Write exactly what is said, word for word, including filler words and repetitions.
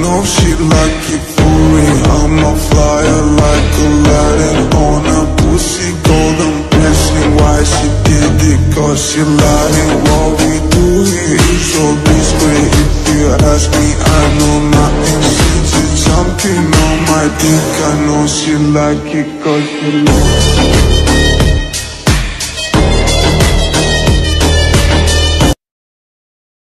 know she like it for me. I'm a flyer like Aladdin on a pussy golden blessing. Why she did it? Cause she lying. What we do here is so discreet. If you ask me, I know nothing. She just jumping on my dick. I know she like it cause she like it.